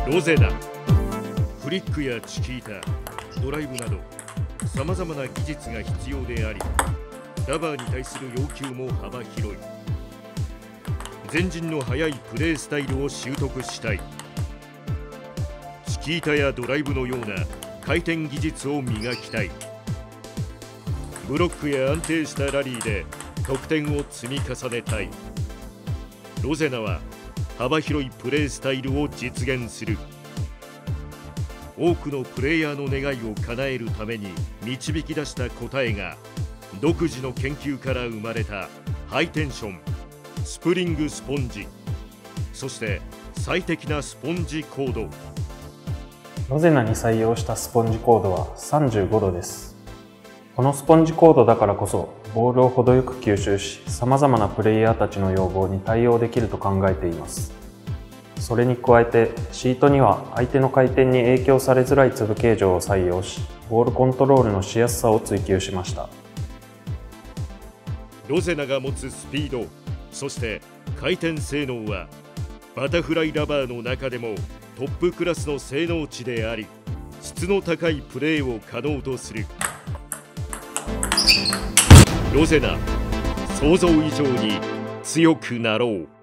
ロゼナ、フリックやチキータ、ドライブなどさまざまな技術が必要であり、ダバーに対する要求も幅広い。前人の速いプレースタイルを習得したい。チキータやドライブのような回転技術を磨きたい。ブロックや安定したラリーで得点を積み重ねたい。ロゼナは幅広いプレースタイルを実現する。多くのプレイヤーの願いを叶えるために導き出した答えが、独自の研究から生まれたハイテンションスプリングスポンジ、そして最適なスポンジコード。 ロゼナに採用したスポンジコードは35度です。このスポンジコードだからこそボールを程よく吸収し、さまざまなプレイヤーたちの要望に対応できると考えています。それに加えてシートには相手の回転に影響されづらい粒形状を採用し、ボールコントロールのしやすさを追求しました。 ロゼナが持つスピード、そして回転性能はバタフライラバーの中でもトップクラスの性能値であり、質の高いプレーを可能とする。ロゼナ、想像以上に強くなろう。